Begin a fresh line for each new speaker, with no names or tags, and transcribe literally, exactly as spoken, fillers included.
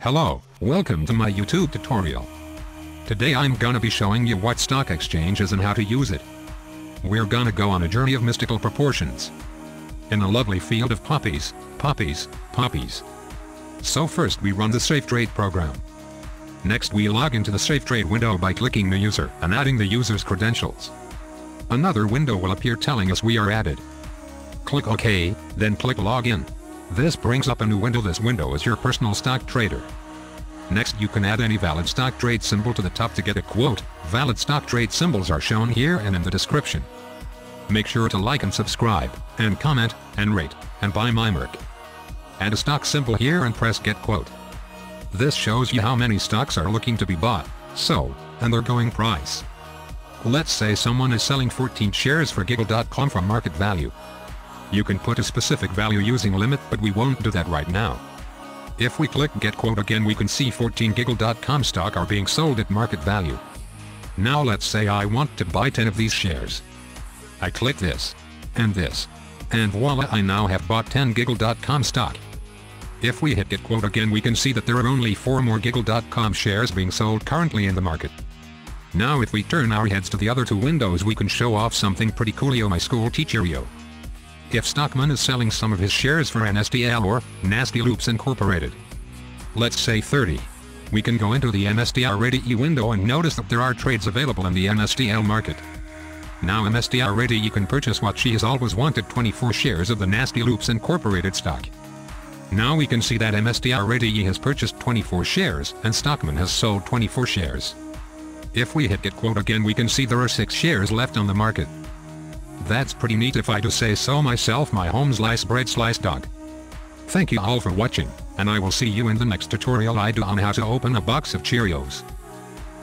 Hello, welcome to my YouTube tutorial. Today I'm gonna be showing you what stock exchange is and how to use it. We're gonna go on a journey of mystical proportions. In a lovely field of poppies, poppies, poppies. So first we run the SAFT Trade program. Next we log into the SAFT Trade window by clicking the user and adding the user's credentials. Another window will appear telling us we are added. Click OK, then click Login. This brings up a new window. This window is your personal stock trader. Next you can add any valid stock trade symbol to the top to get a quote. Valid stock trade symbols are shown here and in the description. Make sure to like and subscribe, and comment, and rate, and buy my merc. Add a stock symbol here and press get quote. This shows you how many stocks are looking to be bought, sold, and their going price. Let's say someone is selling fourteen shares for giggle dot com from market value. You can put a specific value using limit, but we won't do that right now. If we click get quote again, we can see fourteen giggle dot com stock are being sold at market value. Now let's say I want to buy ten of these shares. I click this, and this, and voila, I now have bought ten giggle dot com stock. If we hit get quote again, we can see that there are only four more giggle dot com shares being sold currently in the market. Now if we turn our heads to the other two windows, we can show off something pretty coolio, my school teacherio. If Stockman is selling some of his shares for N S T L or N S T L Incorporated, let's say thirty, we can go into the N S T L Ready window and notice that there are trades available in the N S T L market. Now N S T L Ready can purchase what she has always wanted, twenty-four shares of the N S T L Incorporated stock. Now we can see that N S T L Ready has purchased twenty-four shares and Stockman has sold twenty-four shares. If we hit get quote again, we can see there are six shares left on the market. That's pretty neat if I do say so myself, my home slice bread slice dog. Thank you all for watching, and I will see you in the next tutorial I do on how to open a box of Cheerios.